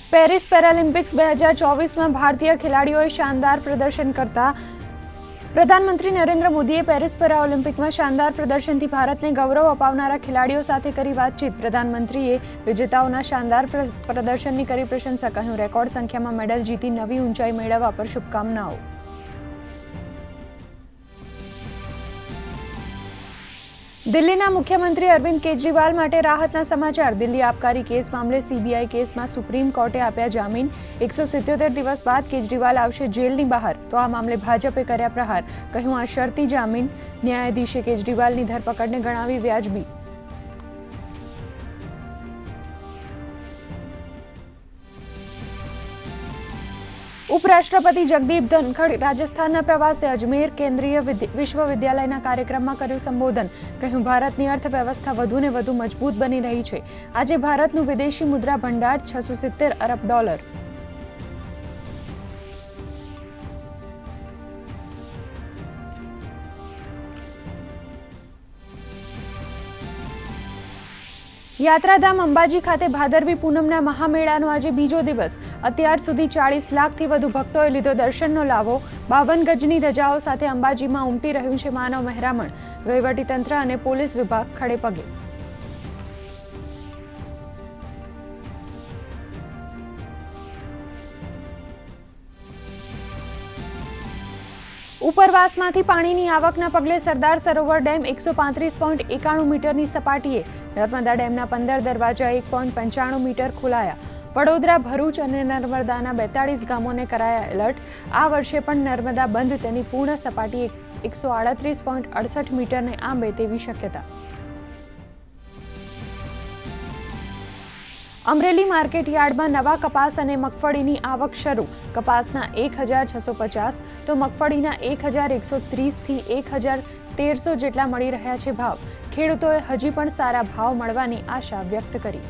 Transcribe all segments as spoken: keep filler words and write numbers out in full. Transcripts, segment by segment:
Paris Paralympics બે હજાર ચોવીસમાં ભારતીય ખેલાડીઓએ શાનદાર પ્રદર્શન કરતા પ્રધાનમંત્રી નરેન્દ્ર મોદીએ પેરિસ પેરાઓલિમ્પિકમાં શાનદાર પ્રદર્શનથી ભારતને ગૌરવ અપાવનારા ખેલાડીઓ સાથે કરી વાતચીત। પ્રધાનમંત્રીએ વિજેતાઓના શાનદાર પ્રદર્શનની કરી પ્રશંસા, કહ્યું રેકોર્ડ સંખ્યામાં મેડલ જીતી નવી ઊંચાઈ મેળવવા પર શુભકામનાઓ। દિલ્હીના મુખ્યમંત્રી અરવિંદ કેજરીવાલ માટે રાહતના સમાચાર। દિલ્હી આબકારી કેસ મામલે સીબીઆઈ કેસમાં સુપ્રીમ કોર્ટે આપ્યા જામીન। એકસો સિત્યોતેર દિવસ બાદ કેજરીવાલ આવશે જેલની બહાર, તો આ મામલે ભાજપે કર્યા પ્રહાર, કહ્યું આ શરતી જામીન। ન્યાયાધીશે કેજરીવાલની ધરપકડને ગણાવી વ્યાજબી। ઉપરાષ્ટ્રપતિ જગદીપ ધનખડ રાજસ્થાનના પ્રવાસે અજમેર કેન્દ્રીય વિશ્વવિદ્યાલયના કાર્યક્રમમાં કર્યું સંબોધન, કહ્યું ભારતની અર્થવ્યવસ્થા વધુ ને વધુ મજબૂત બની રહી છે। આજે ભારતનું વિદેશી મુદ્રા ભંડાર છસો સિત્તેર અરબ ડોલર। યાત્રાધામ અંબાજી ખાતે ભાદરવી પૂનમના મહામેળાનો આજે બીજો દિવસ। અત્યાર સુધી ચાળીસ લાખથી વધુ ભક્તોએ લીધો દર્શનનો લાવો। બાવન ગજની ધજાઓ સાથે અંબાજીમાં ઉમટી રહ્યું છે માનવ મહેરામણ। વહીવટીતંત્ર અને પોલીસ વિભાગ ખડે પગે। ઉપરવાસમાંથી પાણીની આવકના પગલે સરદાર સરોવર ડેમ એકસો પાંત્રીસ પોઈન્ટ એકાણું મીટરની સપાટીએ, નર્મદા ડેમના પંદર દરવાજા એક પોઈન્ટ પંચાણું મીટર ખોલાયા। વડોદરા, ભરૂચ અને નર્મદાના બેતાળીસ ગામોને કરાયા એલર્ટ। આ વર્ષે પણ નર્મદા બંધ તેની પૂર્ણ સપાટી એકસો આડત્રીસ પોઈન્ટ અડસઠ મીટરને આંબે તેવી શક્યતા। અમરેલી માર્કેટ યાર્ડમાં નવા કપાસ અને મગફળીની આવક શરૂ। કપાસના એક હજાર છસો પચાસ તો મગફળીના એક હજાર એકસો ત્રીસથી એક હજાર તેરસો જેટલા મળી રહ્યા છે ભાવ। ખેડૂતોએ હજી પણ સારા ભાવ મળવાની આશા વ્યક્ત કરી।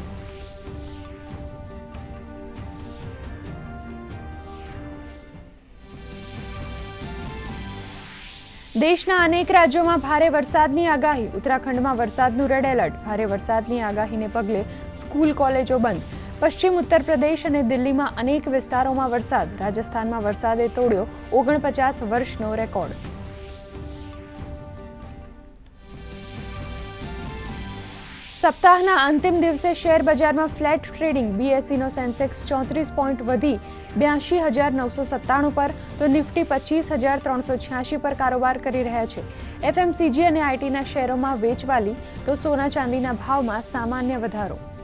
દેશના અનેક રાજ્યોમાં ભારે વરસાદની આગાહી। ઉત્તરાખંડમાં વરસાદનું રેડ એલર્ટ। ભારે વરસાદની આગાહીને પગલે સ્કૂલ કોલેજો બંધ। પશ્ચિમ ઉત્તર પ્રદેશ અને દિલ્હીમાં અનેક વિસ્તારોમાં વરસાદ। રાજસ્થાનમાં વરસાદે તોડ્યો ઓગણપચાસ વર્ષનો રેકોર્ડ। સપ્તાહના અંતિમ દિવસે શેર બજારમાં ફ્લેટ ટ્રેડિંગ। બીએસઈનો સેન્સેક્સ ચોત્રીસ પોઈન્ટ વધી બ્યાસી હજાર નવસો સત્તાણું પર, તો નિફ્ટી પચીસ હજાર ત્રણસો છ્યાસી પર કારોબાર કરી રહ્યા છે। એફએમસીજી અને આઈટીના શેરોમાં વેચવાલી, તો સોના ચાંદીના ભાવમાં સામાન્ય વધારો।